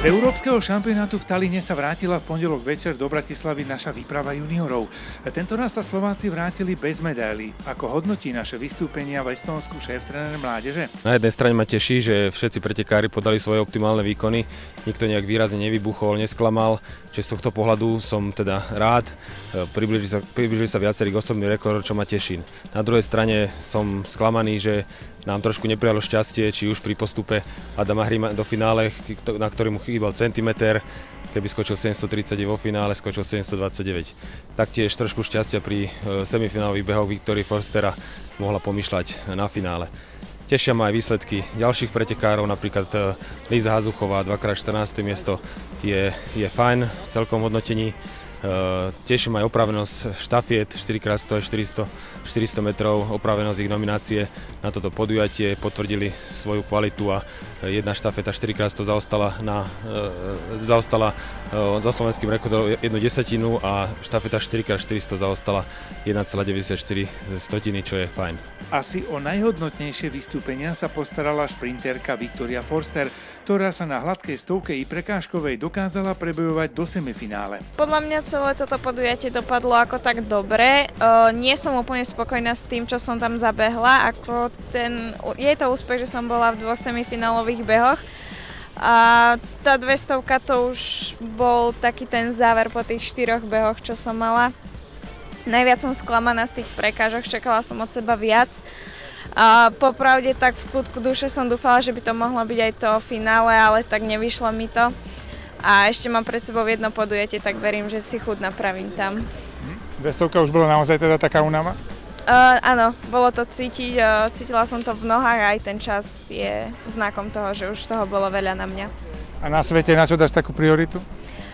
Z európskeho šampionátu v Talíne sa vrátila v pondelok večer do Bratislavy naša výprava juniorov. Tento raz sa Slováci vrátili bez medailí. Ako hodnotí naše vystúpenia v Estónsku šéf-tréner mládeže? Na jednej strane ma teší, že všetci pretekári podali svoje optimálne výkony. Nikto nejak výrazne nevybuchol, nesklamal. Čiže z tohto pohľadu som teda rád. Priblížili sa viacerých osobných rekordov, čo ma teší. Na druhej strane som sklamaný, že nám trošku neprijalo šťastie, či už pri postupe Adama Hrima do finále, na ktorý mu chýbal centimeter. Keby skočil 730 vo finále, skočil 729. Taktiež trošku šťastia pri semifinálových behoch Victorii Forstera mohla pomýšľať na finále. Tešia ma aj výsledky ďalších pretekárov, napríklad Líza Hazuchová, 2x14. miesto je fajn v celkom hodnotení. Teším aj opravenosť štafiet 4x100 400 metrov, opravenosť ich nominácie na toto podujatie, potvrdili svoju kvalitu a jedna štafeta 4x100 zaostala za slovenským rekordom 1/10 a štafeta 4x400 zaostala 1,94, čo je fajn. Asi o najhodnotnejšie vystúpenia sa postarala šprinterka Victoria Forster, ktorá sa na hladkej stovke i prekážkovej dokázala prebojovať do semifinále. Podľa mňa celé toto podujatie dopadlo ako tak dobre. Nie som úplne spokojná s tým, čo som tam zabehla. Je to úspech, že som bola v 2 semifinálových behoch. A tá 200 to už bol taký ten záver po tých 4 behoch, čo som mala. Najviac som sklamaná z tých prekážok, čakala som od seba viac. A popravde tak v kľudku duše som dúfala, že by to mohlo byť aj to finále, ale tak nevyšlo mi to. A ešte mám pred sebou jedno podujatie, tak verím, že si chuť napravím tam. 200 už bolo naozaj teda taká únava? Áno, bolo to cítiť, cítila som to v nohách a aj ten čas je znakom toho, že už toho bolo veľa na mňa. A na svete na čo dáš takú prioritu?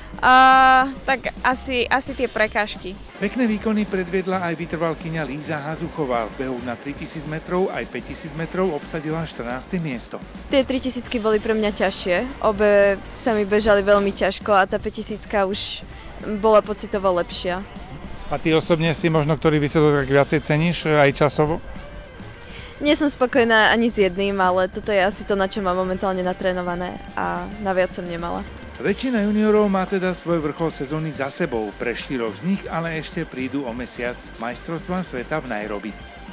Tak asi tie prekážky. Pekné výkony predviedla aj vytrvalkyňa Líza Hazuchová. V behu na 3000 metrov aj 5000 metrov obsadila 14. miesto. Tie 3000 boli pre mňa ťažšie. Obe sa mi bežali veľmi ťažko a tá 5000 už bola pocitovo lepšia. A ty osobne si možno, ktorý výsledok tak viacej ceníš aj časovo? Nie som spokojná ani s jedným, ale toto je asi to, na čo mám momentálne natrénované a na viac som nemala. Väčšina juniorov má teda svoj vrchol sezóny za sebou. Pre 4 z nich ale ešte prídu o mesiac majstrovstvá sveta v Nairobi.